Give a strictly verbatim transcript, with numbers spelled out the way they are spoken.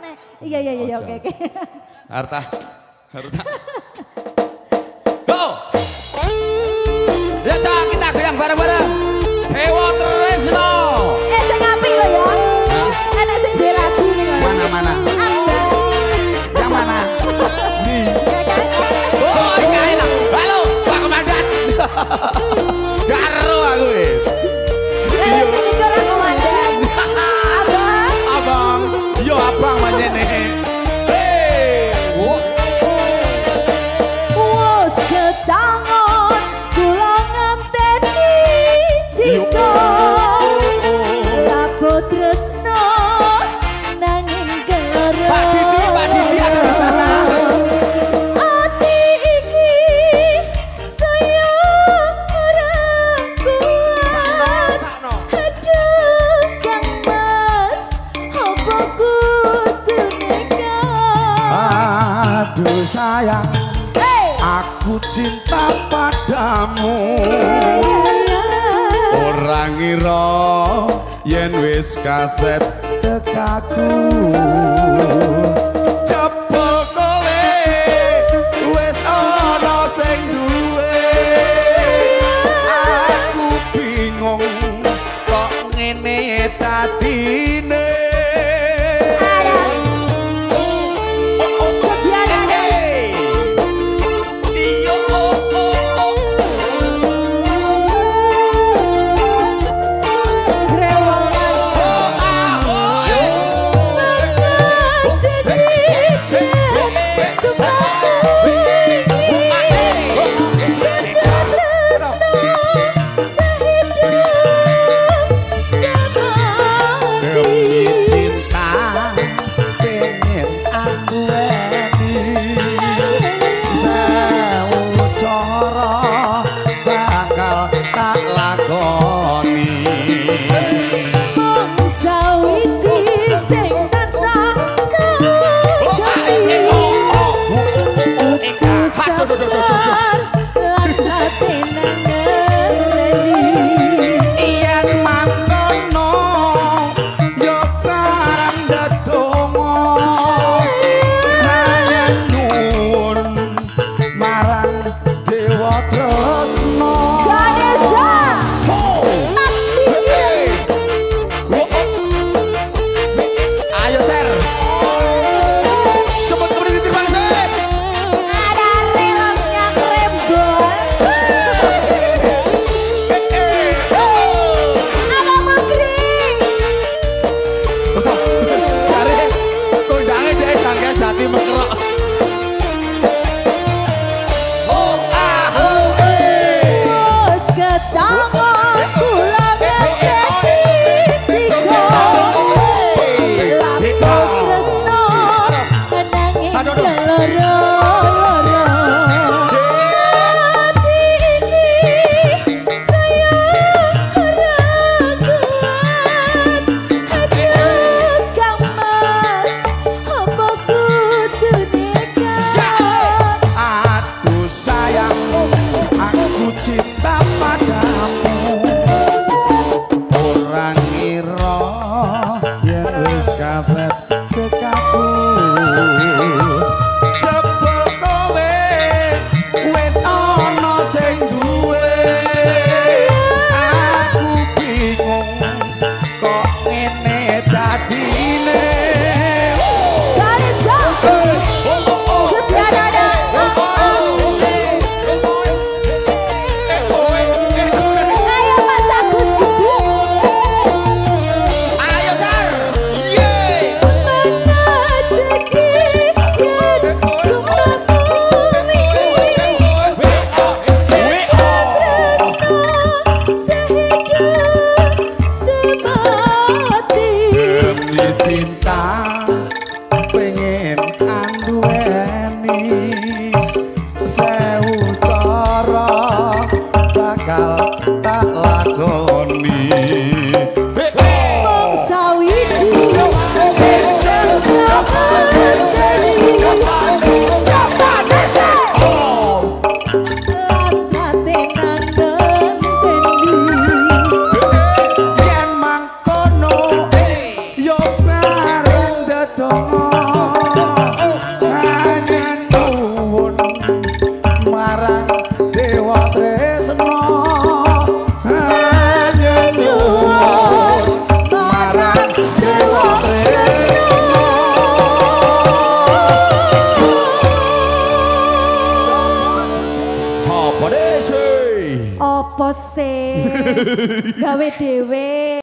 meneh. Iya iya iya oke oke. Harta. Harta. Go. Ya Cak, kita goyang bareng-bareng. Dewa Tresno. Eh sing apik lho ya. Enak sing dhewe lagu nih. Mana-mana. Yang mana? Nih. Oh, iki enak. Halo, Pak Komandan. Karo aku iki. Eh sing iki ora komandan. Abang. Abang. Yo abang manjene. Hei. Wes ketangon kula ngenteni dika. Lapo tresno nanging keloro. Pak Didi, Pak Didi ada di sana. Ati iki saya ora kuat. Aduh Kang Mas, apa kudu nikah? Aduh sayang, aku cinta padamu. Orang ngira yen wis kaset tekaku. Jebul kowe wis ana sing duwe. Aku bingung kok ngene tadine. Yo bareng hanya nyuwun marang Dewa Tresna hanya nyuwun marang Dewa Tresna coba deh sih Apa sih? Gawe dhewe.